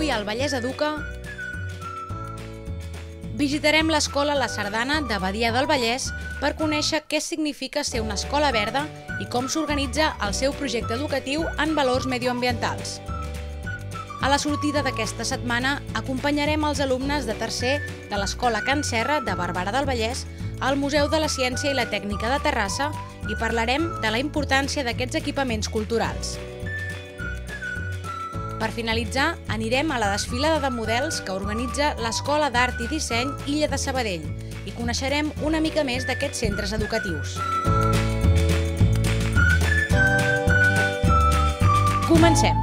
Avui al Vallès Educa visitarem l'escola La Sardana de Badia del Vallès per conèixer què significa ser una escola verda i com s'organitza el seu projecte educatiu en valors medioambientals. A la sortida d'aquesta setmana acompanyarem els alumnes de tercer de l'Escola Can Serra de Barberà del Vallès al Museu de la Ciència i la Tècnica de Terrassa i parlarem de la importància d'aquests equipaments culturals. Per finalitzar, anirem a la desfilada de models que organitza l'Escola d'Art i Disseny Illa de Sabadell i coneixerem una mica més d'aquests centres educatius. Comencem!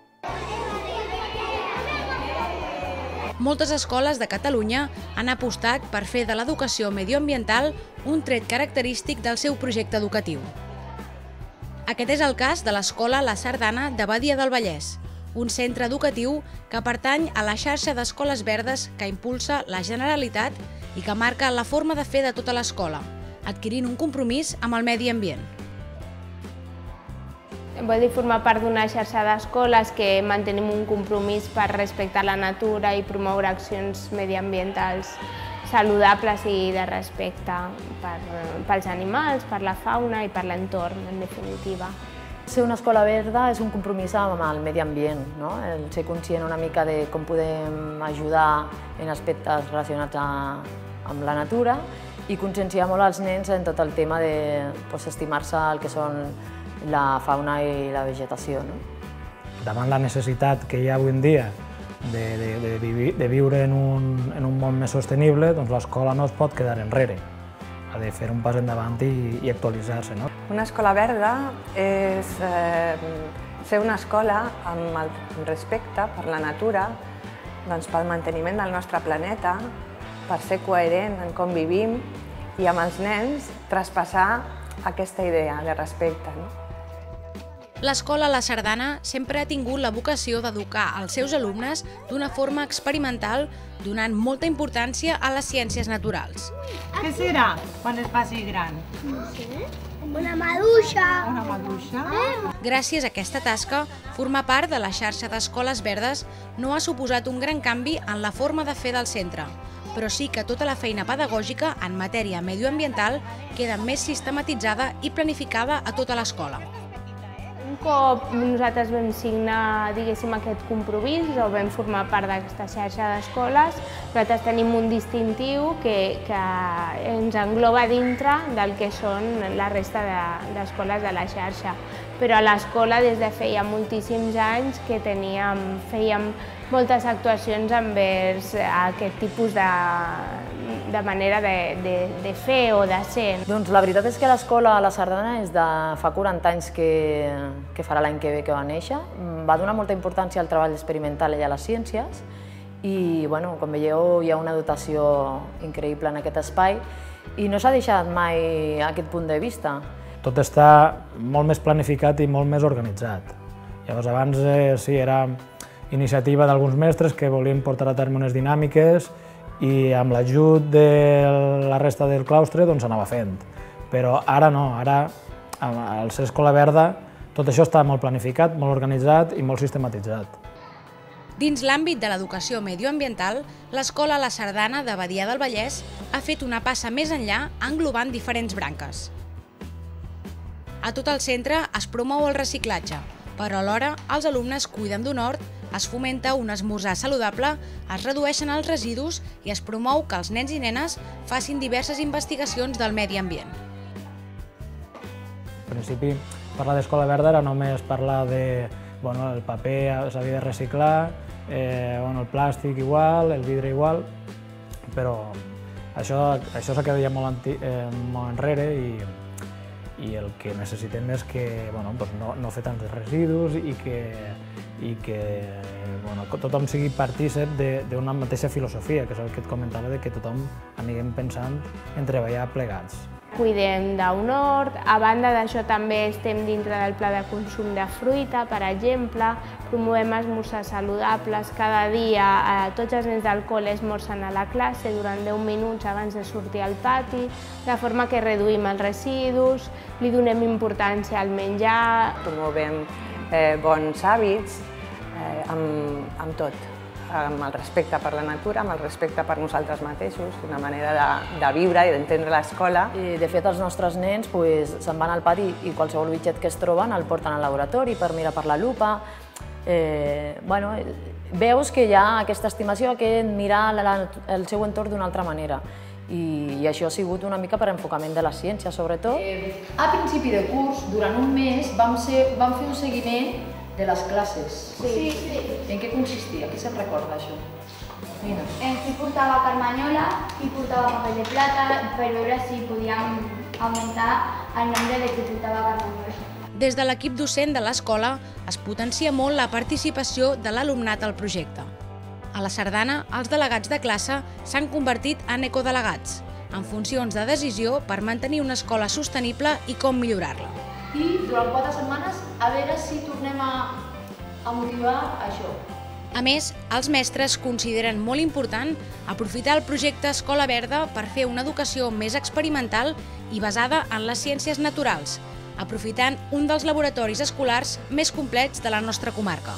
Moltes escoles de Catalunya han apostat per fer de l'educació medioambiental un tret característic del seu projecte educatiu. Aquest és el cas de l'Escola La Sardana de Badia del Vallès, un centre educatiu que pertany a la xarxa d'escoles verdes que impulsa la Generalitat i que marca la forma de fer de tota l'escola, adquirint un compromís amb el medi ambient. Vol dir formar part d'una xarxa d'escoles que mantenim un compromís per respectar la natura i promoure accions mediambientals saludables i de respecte pels animals, per la fauna i per l'entorn, en definitiva. Ser una escola verda és un compromís amb el medi ambient, no? El ser conscient una mica de com podem ajudar en aspectes relacionats amb la natura i conscienciar molt els nens en tot el tema d'estimar-se el que són la fauna i la vegetació. Davant la necessitat que hi ha avui en dia de viure en un món més sostenible, doncs l'escola no es pot quedar enrere. Ha de fer un pas endavant i actualitzar-se. Una escola verda és ser una escola amb el respecte per la natura, pel manteniment del nostre planeta, per ser coherent en com vivim i amb els nens traspassar aquesta idea de respecte. L'Escola La Sardana sempre ha tingut la vocació d'educar els seus alumnes d'una forma experimental, donant molta importància a les ciències naturals. Què serà quan es faci gran? No sé, una maduixa. Una maduixa? Gràcies a aquesta tasca, formar part de la xarxa d'escoles verdes no ha suposat un gran canvi en la forma de fer del centre, però sí que tota la feina pedagògica en matèria medioambiental queda més sistematitzada i planificada a tota l'escola. Un cop nosaltres vam signar, diguéssim, aquest compromís o vam formar part d'aquesta xarxa d'escoles, nosaltres tenim un distintiu que ens engloba dintre del que són la resta d'escoles de la xarxa. Però a l'escola des de feia moltíssims anys que fèiem moltes actuacions envers aquest tipus de manera de fer o de ser. Doncs la veritat és que l'escola La Sardana és de fa 40 anys que farà l'any que ve que va néixer. Va donar molta importància al treball experimental i a les ciències i, com veieu, hi ha una dotació increïble en aquest espai i no s'ha deixat mai aquest punt de vista. Tot està molt més planificat i molt més organitzat. Llavors, abans sí, era iniciativa d'alguns mestres que volien portar a terme unes dinàmiques i amb l'ajut de la resta del claustre s'anava fent. Però ara no, ara al ser escola verda tot això està molt planificat, molt organitzat i molt sistematitzat. Dins l'àmbit de l'educació medioambiental, l'Escola La Sardana de Badia del Vallès ha fet una passa més enllà englobant diferents branques. A tot el centre es promou el reciclatge, però alhora els alumnes cuiden d'un hort, es fomenta un esmorzar saludable, es redueixen els residus i es promou que els nens i nenes facin diverses investigacions del medi ambient. Al principi, parlar d'escola verda era només parlar de el paper s'havia de reciclar, el plàstic igual, el vidre igual, però això s'ha quedat ja molt enrere i el que necessitem és que no fer tants residus i que tothom sigui partícip d'una mateixa filosofia, que és el que et comentava, que tothom anirem pensant en treballar plegats. Cuidem d'un hort, a banda d'això també estem dintre del pla de consum de fruita, per exemple, promovem esmorzars saludables, cada dia tots els nens del col·le esmorzen a la classe durant 10 minuts abans de sortir al pati, de forma que reduïm els residus, li donem importància al menjar. Promovem bons hàbits amb tot. amb el respecte per la natura, amb el respecte per nosaltres mateixos, una manera de viure i d'entendre l'escola. De fet, els nostres nens se'n van al pati i qualsevol bitxet que es troben el porten al laboratori per mirar per la lupa. Veus que hi ha aquesta estimació, aquest mirar el seu entorn d'una altra manera. I això ha sigut una mica per enfocament de la ciència, sobretot. A principi de curs, durant un mes, vam fer un seguiment de les classes. Sí. En què consistia? Qui se'n recorda, això? Nina. Qui portava carmanyola, qui portava paper de plata, per veure si podíem augmentar el nombre de qui portava carmanyola. Des de l'equip docent de l'escola es potencia molt la participació de l'alumnat al projecte. A la Sardana, els delegats de classe s'han convertit en ecodelegats, en funcions de decisió per mantenir una escola sostenible i com millorar-la. I durant 4 setmanes a veure si tornem a motivar això. A més, els mestres consideren molt important aprofitar el projecte Escola Verda per fer una educació més experimental i basada en les ciències naturals, aprofitant un dels laboratoris escolars més complets de la nostra comarca.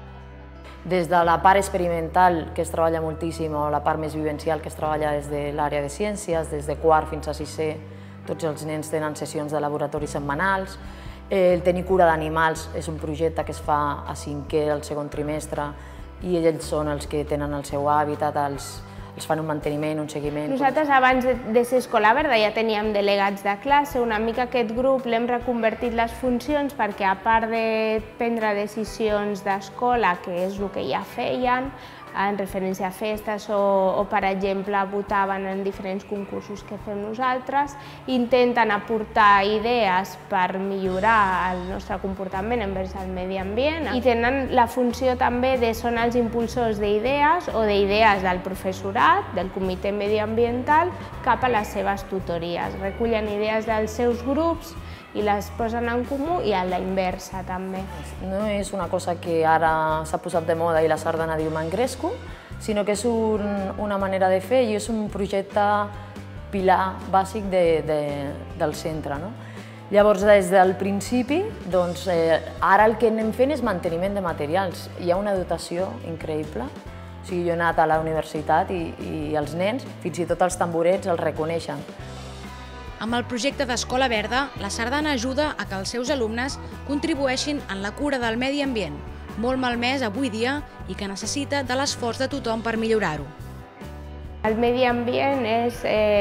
Des de la part experimental, que es treballa moltíssim, o la part més vivencial, que es treballa des de l'àrea de ciències, des de quart fins a sisè, tots els nens tenen sessions de laboratori setmanals. El tenir cura d'animals és un projecte que es fa a cinquè, al segon trimestre, i ells són els que tenen el seu hàbitat, els fan un manteniment, un seguiment. Nosaltres abans de ser Escola Verda ja teníem delegats de classe, una mica aquest grup l'hem reconvertit les funcions perquè a part de prendre decisions d'escola, que és el que ja feien, en referència a festes o per exemple, votaven en diferents concursos que fem nosaltres, intenten aportar idees per millorar el nostre comportament envers el medi ambient i tenen la funció també de són els impulsors d'idees o d'idees del professorat, del comitè mediambiental, cap a les seves tutories. Recullen idees dels seus grups i les posen en comú i a la inversa també. No és una cosa que ara s'ha posat de moda i la Sardana diu m'engresco, sinó que és una manera de fer i és un projecte pilar bàsic del centre. Llavors, des del principi, ara el que anem fent és manteniment de materials. Hi ha una dotació increïble. Jo he anat a la universitat i els nens, fins i tot els tamborets, els reconeixen. Amb el projecte d'Escola Verda, la Sardana ajuda a que els seus alumnes contribueixin en la cura del medi ambient, molt malmès avui dia i que necessita de l'esforç de tothom per millorar-ho. El medi ambient és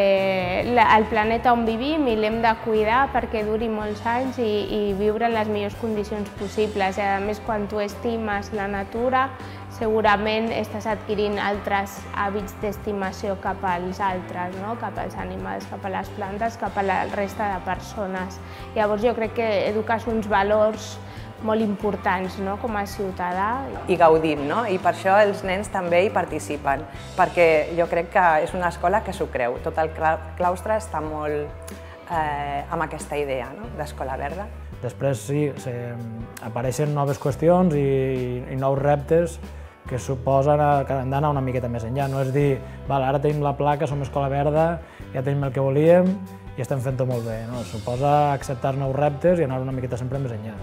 el planeta on vivim i l'hem de cuidar perquè duri molts anys i viure en les millors condicions possibles. A més, quan tu estimes la natura, segurament estàs adquirint altres hàbits d'estimació cap als altres, cap als animals, cap a les plantes, cap a la resta de persones. Llavors jo crec que eduques uns valors molt importants com a ciutadà. I gaudim, i per això els nens també hi participen, perquè jo crec que és una escola que s'ho creu. Tot el claustre està molt amb aquesta idea d'Escola Verda. Després sí, apareixen noves qüestions i nous reptes que suposen que hem d'anar una miqueta més enllà. No és dir, ara tenim la placa, som Escola Verda, ja tenim el que volíem i estem fent-ho molt bé. Suposa acceptar nous reptes i anar una miqueta sempre més enllà.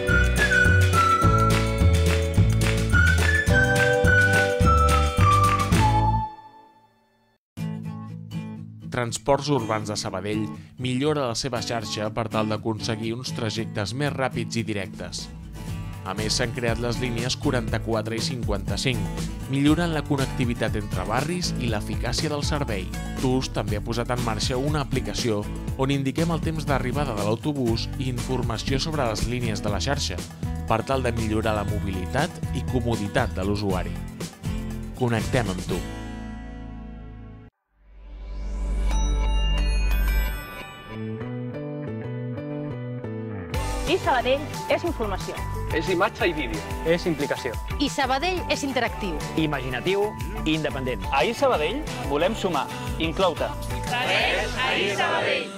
Transports Urbans de Sabadell millora la seva xarxa per tal d'aconseguir uns trajectes més ràpids i directes. A més, s'han creat les línies 44 i 55, millorant la connectivitat entre barris i l'eficàcia del servei. TUS també ha posat en marxa una aplicació on indiquem el temps d'arribada de l'autobús i informació sobre les línies de la xarxa, per tal de millorar la mobilitat i comoditat de l'usuari. Connectem amb tu. I Sabadell és informació. És imatge i vídeo. És implicació. I Sabadell és interactiu. Imaginatiu i independent. A Sabadell volem sumar. Inclou-te. Segueix a Sabadell.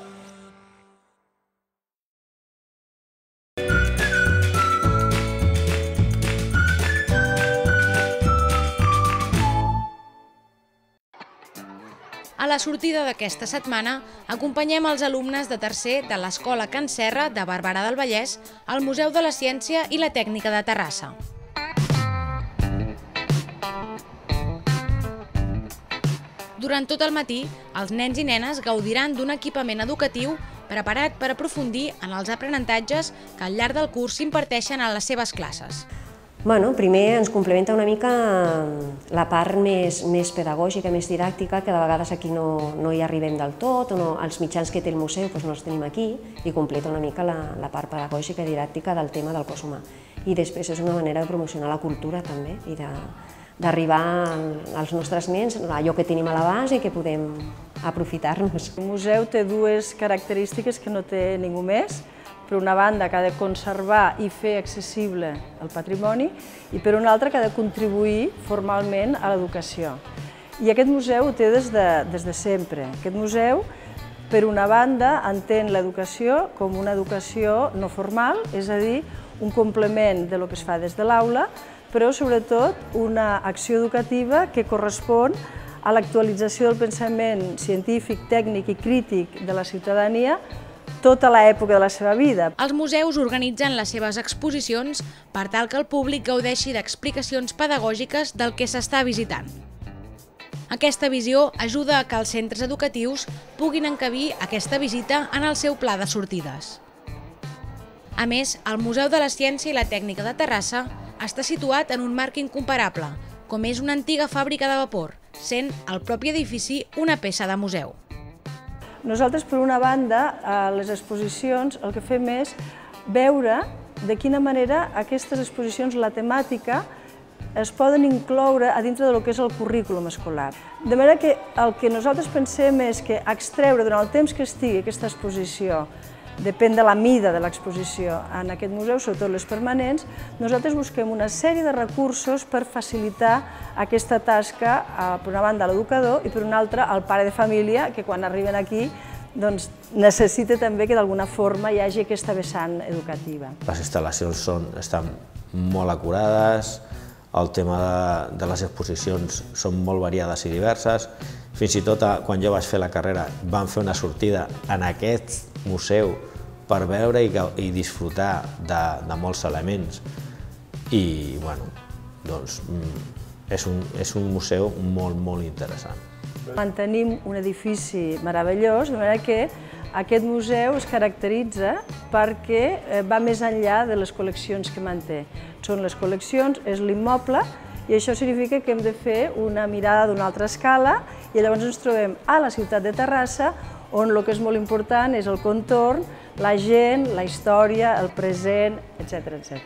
A la sortida d'aquesta setmana, acompanyem els alumnes de tercer de l'Escola Can Serra de Barberà del Vallès al Museu de la Ciència i la Tècnica de Terrassa. Durant tot el matí, els nens i nenes gaudiran d'un equipament educatiu preparat per aprofundir en els aprenentatges que al llarg del curs s'imparteixen a les seves classes. Primer ens complementa una mica la part més pedagògica, més didàctica, que de vegades aquí no hi arribem del tot, o els mitjans que té el museu no els tenim aquí, i completa una mica la part pedagògica i didàctica del tema del cos humà. I després és una manera de promocionar la cultura també, i d'arribar als nostres nens allò que tenim a l'abast i que podem aprofitar-nos. El museu té dues característiques que no té ningú més. Per una banda, que ha de conservar i fer accessible el patrimoni, i per una altra, que ha de contribuir formalment a l'educació. I aquest museu ho té des de sempre. Aquest museu, per una banda, entén l'educació com una educació no formal, és a dir, un complement del que es fa des de l'aula, però sobretot una acció educativa que correspon a l'actualització del pensament científic, tècnic i crític de la ciutadania tota l'època de la seva vida. Els museus organitzen les seves exposicions per tal que el públic gaudeixi d'explicacions pedagògiques del que s'està visitant. Aquesta visió ajuda a que els centres educatius puguin encabir aquesta visita en el seu pla de sortides. A més, el Museu de la Ciència i la Tècnica de Terrassa està situat en un marc incomparable, com és una antiga fàbrica de vapor, sent el propi edifici una peça de museu. Nosaltres, per una banda, a les exposicions el que fem és veure de quina manera aquestes exposicions, la temàtica, es poden incloure a dintre del que és el currículum escolar. De manera que el que nosaltres pensem és que extreure durant el temps que estigui aquesta exposició, depèn de la mida de l'exposició en aquest museu, sobretot les permanents, nosaltres busquem una sèrie de recursos per facilitar aquesta tasca, per una banda a l'educador i per una altra al pare de família, que quan arriben aquí necessita també que d'alguna forma hi hagi aquesta vessant educativa. Les instal·lacions estan molt acurades, el tema de les exposicions són molt variades i diverses, fins i tot quan jo vaig fer la carrera vam fer una sortida en aquest museu per veure i disfrutar de molts elements i és un museu molt interessant. Mantenim un edifici meravellós, de manera que aquest museu es caracteritza perquè va més enllà de les col·leccions que manté. Són les col·leccions, és l'immoble, i això significa que hem de fer una mirada d'una altra escala i llavors ens trobem a la ciutat de Terrassa, on el que és molt important és el contorn, la gent, la història, el present, etc.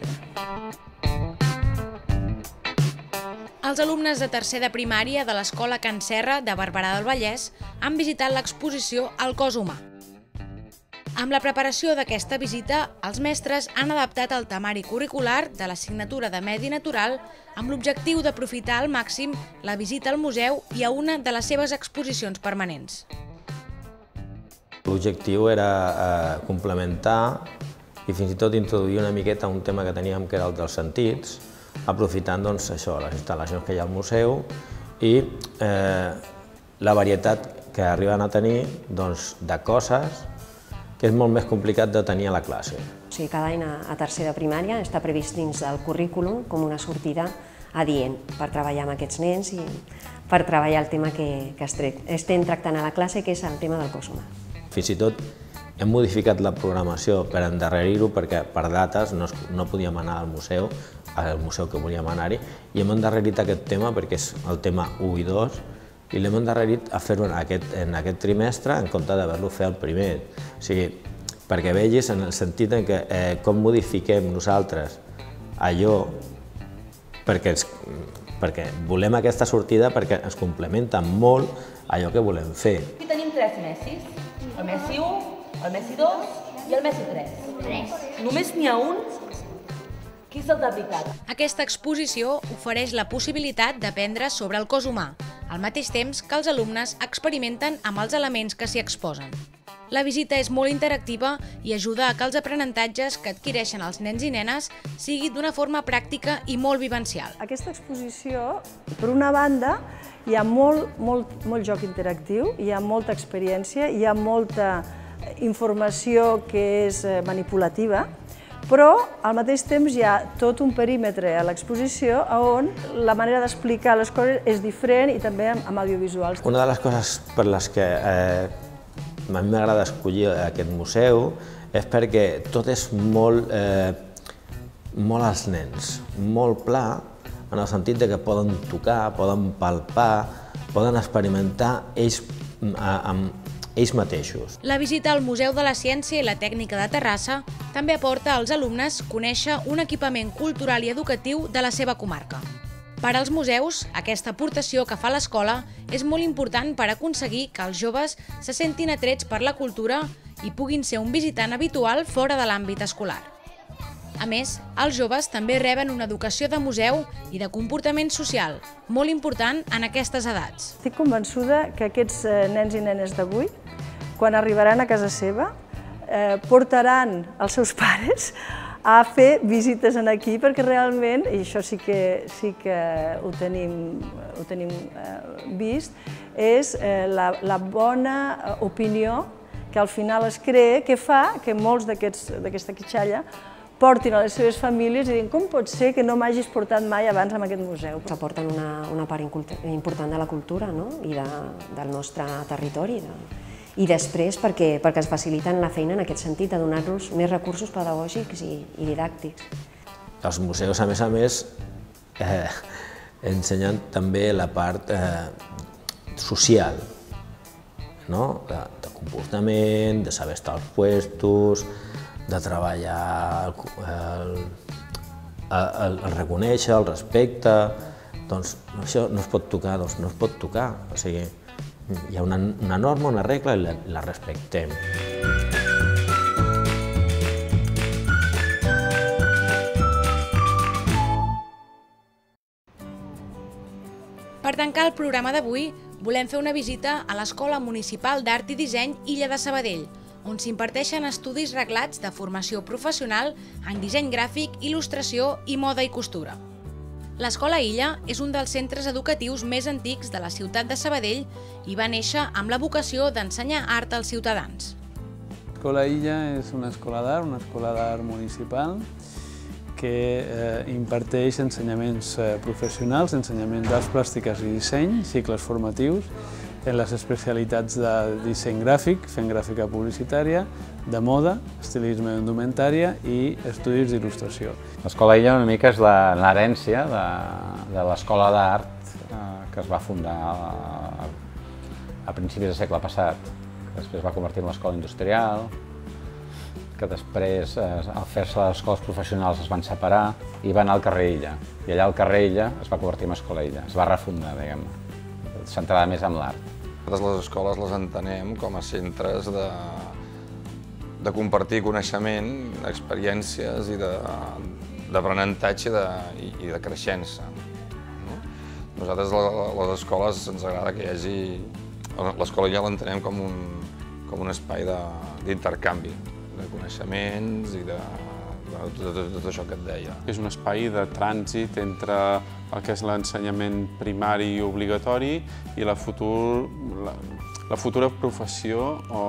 Els alumnes de tercer de primària de l'Escola Can Serra de Barberà del Vallès han visitat l'exposició El cos humà. Amb la preparació d'aquesta visita, els mestres han adaptat el temari curricular de l'assignatura de Medi Natural amb l'objectiu d'aprofitar al màxim la visita al museu i a una de les seves exposicions permanents. L'objectiu era complementar i fins i tot introduir una miqueta un tema que teníem que era el dels sentits, aprofitant les instal·lacions que hi ha al museu i la varietat que arriben a tenir de coses que és molt més complicat de tenir a la classe. Cada any a tercer de primària està previst dins del currículum com una sortida adient per treballar amb aquests nens i per treballar el tema que estem tractant a la classe, que és el tema del cos humà. Fins i tot hem modificat la programació per endarrerir-ho perquè per dates no podíem anar al museu que volíem anar-hi, i hem endarrerit aquest tema perquè és el tema 1 i 2 i l'hem endarrerit a fer-ho en aquest trimestre en compte d'haver-lo fet el primer. O sigui, perquè vegis en el sentit en què com modifiquem nosaltres allò perquè volem aquesta sortida perquè ens complementa molt allò que volem fer. Aquí tenim 3 Messis, el Messi 1, el Messi 2 i el Messi 3. Només n'hi ha un? Qui és el de veritat? Aquesta exposició ofereix la possibilitat d'aprendre sobre el cos humà, al mateix temps que els alumnes experimenten amb els elements que s'hi exposen. La visita és molt interactiva i ajuda a que els aprenentatges que adquireixen els nens i nenes sigui d'una forma pràctica i molt vivencial. Aquesta exposició, per una banda, hi ha molt joc interactiu, hi ha molta experiència, hi ha molta informació que és manipulativa, però al mateix temps hi ha tot un perímetre a l'exposició on la manera d'explicar les coses és diferent i també amb audiovisuals. Una de les coses per les que a mi m'agrada escollir aquest museu és perquè tot és molt als nens, molt pla, en el sentit que poden tocar, poden palpar, poden experimentar ells mateixos. La visita al Museu de la Ciència i la Tècnica de Terrassa també aporta als alumnes conèixer un equipament cultural i educatiu de la seva comarca. Per als museus, aquesta aportació que fa l'escola és molt important per aconseguir que els joves se sentin atrets per la cultura i puguin ser un visitant habitual fora de l'àmbit escolar. A més, els joves també reben una educació de museu i de comportament social, molt important en aquestes edats. Estic convençuda que aquests nens i nenes d'avui, quan arribaran a casa seva, portaran els seus pares a fer visites aquí, perquè realment, i això sí que ho tenim vist, és la bona opinió que al final es crea, que fa que molts d'aquesta quitxalla portin a les seves famílies i diguin com pot ser que no m'hagis portat mai abans a aquest museu. S'aporten una part important de la cultura i del nostre territori. I després perquè es faciliten la feina en aquest sentit, de donar-los més recursos pedagògics i didàctics. Els museus, a més, ensenyen també la part social, de comportament, de saber estar als puestos, de treballar el reconèixer, el respecte. Doncs això no es pot tocar, no es pot tocar. O sigui, hi ha una norma, una regla i la respectem. Per tancar el programa d'avui, volem fer una visita a l'Escola Municipal d'Art i Disseny Illa de Sabadell, on s'imparteixen estudis reglats de formació professional en disseny gràfic, il·lustració i moda i costura. L'Escola Illa és un dels centres educatius més antics de la ciutat de Sabadell i va néixer amb la vocació d'ensenyar art als ciutadans. L'Escola Illa és una escola d'art municipal que imparteix ensenyaments professionals, ensenyaments d'arts plàstiques i disseny, cicles formatius, en les especialitats de disseny gràfic, fent gràfica publicitària, de moda, estilisme i indumentària i estudis d'il·lustració. L'Escola Illa una mica és l'herència de l'Escola d'Art que es va fundar a principis del segle passat, que després va convertir en l'Escola Industrial, que després, al fer-se les escoles professionals, es van separar i va anar al carrer Illa. I allà al carrer Illa es va convertir en Escola Illa, es va refundar, diguem-ne, centrada més en l'art. Les escoles les entenem com a centres de compartir coneixement, experiències i d'aprenentatge i de creixença. Nosaltres a les escoles ens agrada que hi hagi... L'escola ja l'entenem com un espai d'intercanvi, de coneixements i de tot això que et deia. És un espai de trànsit entre el que és l'ensenyament primari i obligatori i la futura professió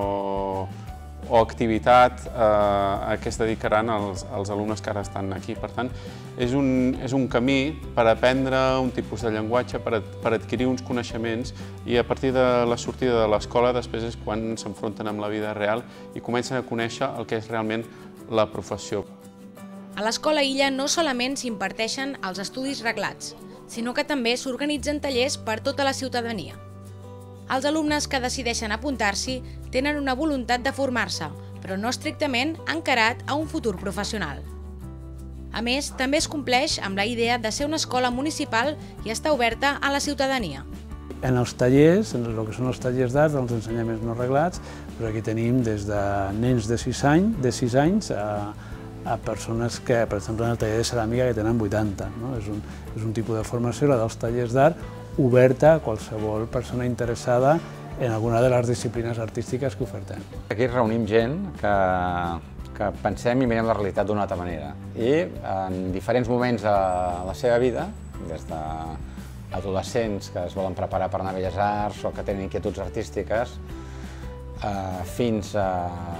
o activitat a què es dedicaran els alumnes que ara estan aquí. Per tant, és un camí per aprendre un tipus de llenguatge, per adquirir uns coneixements i a partir de la sortida de l'escola després és quan s'enfronten amb la vida real i comencen a conèixer el que és realment la professió. A l'Escola Illa no solament s'imparteixen els estudis reglats, sinó que també s'organitzen tallers per tota la ciutadania. Els alumnes que decideixen apuntar-s'hi tenen una voluntat de formar-se, però no estrictament encarat a un futur professional. A més, també es compleix amb la idea de ser una escola municipal i estar oberta a la ciutadania. En els tallers, en el que són els tallers d'art, els ensenyaments no reglats, però aquí tenim des de nens de 6 anys a persones que, per exemple, en el taller de ceràmica que tenen 80. És un tipus de formació, la dels tallers d'art, oberta a qualsevol persona interessada en alguna de les disciplines artístiques que ofertem. Aquí reunim gent que pensem i mirem la realitat d'una altra manera. I en diferents moments de la seva vida, des d'adolescents que es volen preparar per anar a Belles Arts o que tenen inquietuds artístiques, fins a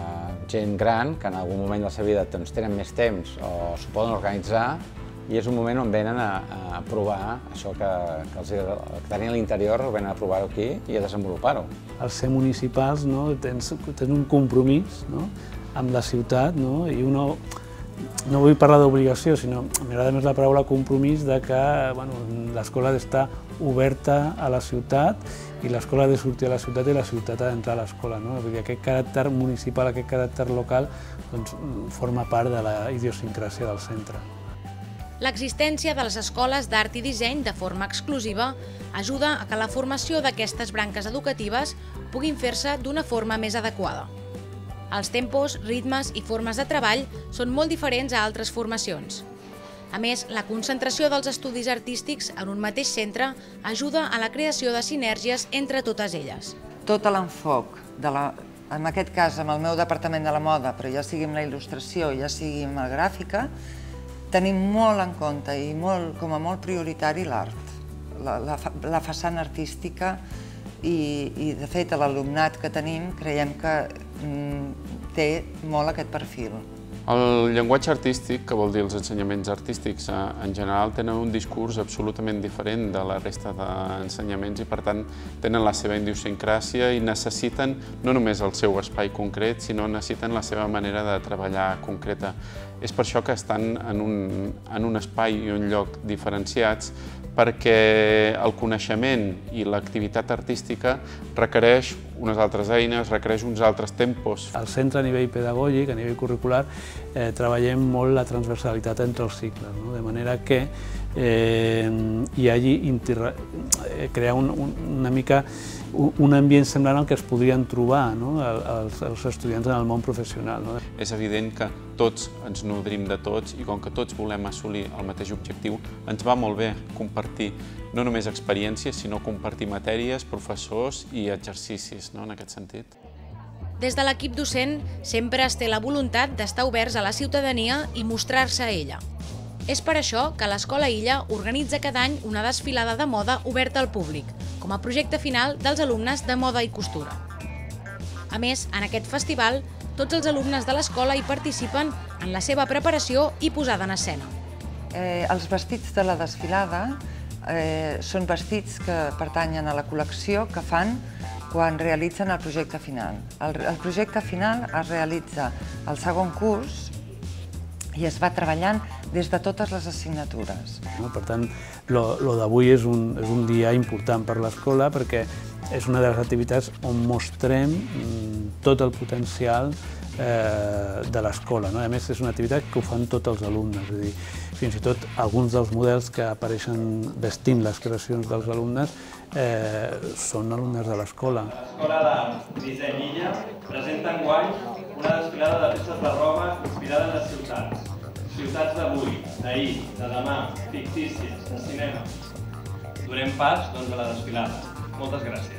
gent gran que en algun moment de la seva vida tenen més temps o s'ho poden organitzar i és un moment on venen a provar això que tenien a l'interior, venen a provar-ho aquí i a desenvolupar-ho. Al ser municipals tens un compromís amb la ciutat i no vull parlar d'obligació, sinó m'agrada més la paraula compromís de que l'escola ha d'estar oberta a la ciutat i l'escola ha de sortir a la ciutat i la ciutat ha d'entrar a l'escola. Vull dir, aquest caràcter municipal, aquest caràcter local, forma part de la idiosincràsia del centre. L'existència de les escoles d'art i disseny de forma exclusiva ajuda a que la formació d'aquestes branques educatives puguin fer-se d'una forma més adequada. Els tempos, ritmes i formes de treball són molt diferents a altres formacions. A més, la concentració dels estudis artístics en un mateix centre ajuda a la creació de sinergies entre totes elles. Tot l'enfoc, en aquest cas amb el meu departament de la moda, però ja sigui amb la il·lustració, ja sigui amb la gràfica, tenim molt en compte i com a molt prioritari l'art, la façana artística i de fet l'alumnat que tenim creiem que té molt aquest perfil. El llenguatge artístic, que vol dir els ensenyaments artístics en general, tenen un discurs absolutament diferent de la resta d'ensenyaments i per tant tenen la seva idiosincràsia i necessiten no només el seu espai concret, sinó necessiten la seva manera de treballar concreta. És per això que estan en un espai i un lloc diferenciats, perquè el coneixement i l'activitat artística requereix unes altres eines, requereix uns altres tempos. Al centre, a nivell pedagògic, a nivell curricular, treballem molt la transversalitat entre els cicles, de manera que hi hagi crear una mica un ambient semblant al que es podrien trobar els estudiants en el món professional. És evident que tots ens nodrim de tots i com que tots volem assolir el mateix objectiu, ens va molt bé compartir no només experiències, sinó compartir matèries, professors i exercicis, en aquest sentit. Des de l'equip docent sempre es té la voluntat d'estar oberts a la ciutadania i mostrar-se a ella. És per això que l'Escola Illa organitza cada any una desfilada de moda oberta al públic, com a projecte final dels alumnes de moda i costura. A més, en aquest festival, tots els alumnes de l'escola hi participen en la seva preparació i posada en escena. Els vestits de la desfilada són vestits que pertanyen a la col·lecció que fan quan realitzen el projecte final. El projecte final es realitza al segon curs i es va treballant des de totes les assignatures. Per tant, el d'avui és un dia important per l'escola perquè és una de les activitats on mostrem tot el potencial de l'escola. A més, és una activitat que ho fan tots els alumnes. És a dir, fins i tot alguns dels models que apareixen vestint les creacions dels alumnes són alumnes de l'escola. L'Escola d'Art Disseny Illa presenta enguany una desfilada de peces de roba inspirada en les ciutats. Ciutats d'avui, d'ahir, de demà, fictícies, de cinema. Donem pas, doncs, a la desfilada. Moltes gràcies.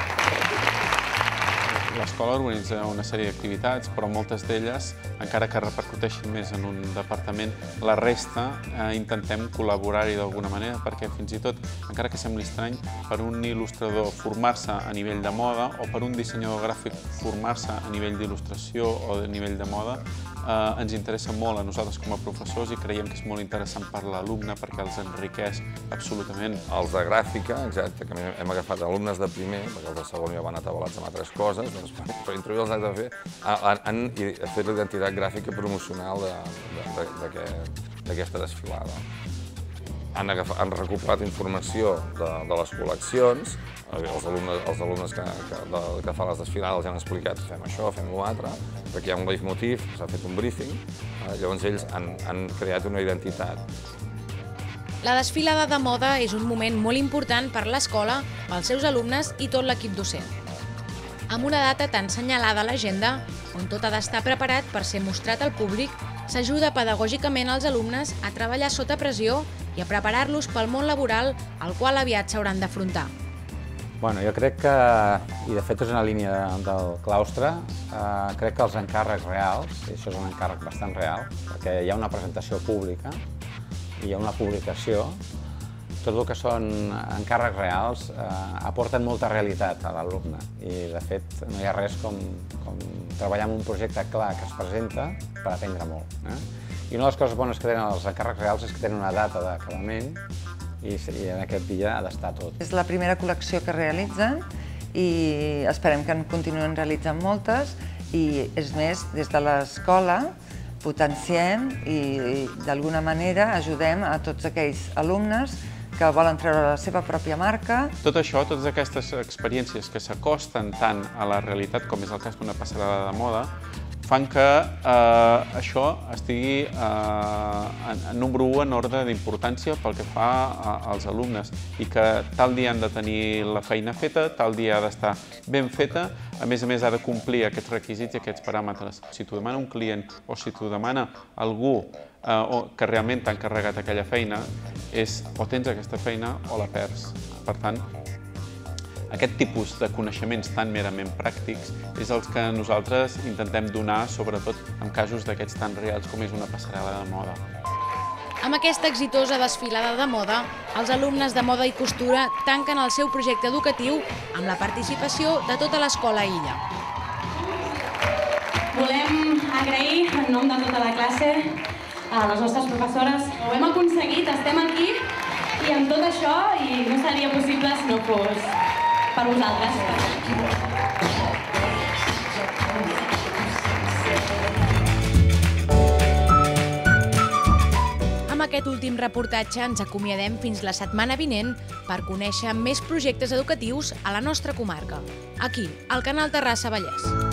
L'escola organitza una sèrie d'activitats, però moltes d'elles, encara que repercuteixin més en un departament, la resta intentem col·laborar-hi d'alguna manera, perquè fins i tot, encara que sembli estrany, per un il·lustrador formar-se a nivell de moda o per un dissenyador gràfic formar-se a nivell d'il·lustració o a nivell de moda, ens interessa molt a nosaltres com a professors i creiem que és molt interessant per l'alumne perquè els enriqueix absolutament. Els de gràfica, exacte, que hem agafat alumnes de primer, perquè els de segon ja van atabalats amb altres coses, doncs per introduir-los a fer, han fet l'identitat gràfica promocional d'aquesta desfilada. Han recopilat informació de les col·leccions, els alumnes que fan les desfilades ja han explicat fem això, fem l'altre, perquè hi ha un leitmotiv, s'ha fet un briefing, llavors ells han creat una identitat. La desfilada de moda és un moment molt important per l'escola, pels seus alumnes i tot l'equip docent. Amb una data tan senyalada a l'agenda, on tot ha d'estar preparat per ser mostrat al públic, s'ajuda pedagògicament als alumnes a treballar sota pressió i a preparar-los pel món laboral al qual aviat s'hauran d'afrontar. Jo crec que, i de fet és una línia del claustre, crec que els encàrrecs reals, i això és un encàrrec bastant real, perquè hi ha una presentació pública i hi ha una publicació tot el que són encàrrecs reals aporten molta realitat a l'alumne i, de fet, no hi ha res com treballar en un projecte clar que es presenta per aprendre molt. I una de les coses bones que tenen els encàrrecs reals és que tenen una data d'acabament i en aquest dia ha d'estar tot. És la primera col·lecció que realitzen i esperem que en continuen realitzant moltes i, és més, des de l'escola potenciem i d'alguna manera ajudem a tots aquells alumnes que volen treure la seva pròpia marca. Tot això, totes aquestes experiències que s'acosten tant a la realitat com és el cas d'una passarel·la de moda, fan que això estigui en número 1 en ordre d'importància pel que fa als alumnes i que tal dia han de tenir la feina feta, tal dia ha d'estar ben feta, a més ha de complir aquests requisits i aquests paràmetres. Si t'ho demana un client o si t'ho demana algú que realment t'ha encarregat aquella feina, és o tens aquesta feina o la perds. Per tant, aquest tipus de coneixements tan merament pràctics és els que nosaltres intentem donar, sobretot en casos d'aquests tan reals com és una passarel·la de moda. Amb aquesta exitosa desfilada de moda, els alumnes de moda i costura tanquen el seu projecte educatiu amb la participació de tota l'escola Illa. Volem agrair en nom de tota la classe a les nostres professores. Ho hem aconseguit, estem aquí i amb tot això i no seria possible si no fos per vosaltres. Amb aquest últim reportatge ens acomiadem fins la setmana vinent per conèixer més projectes educatius a la nostra comarca, aquí, al Canal Terrassa Vallès.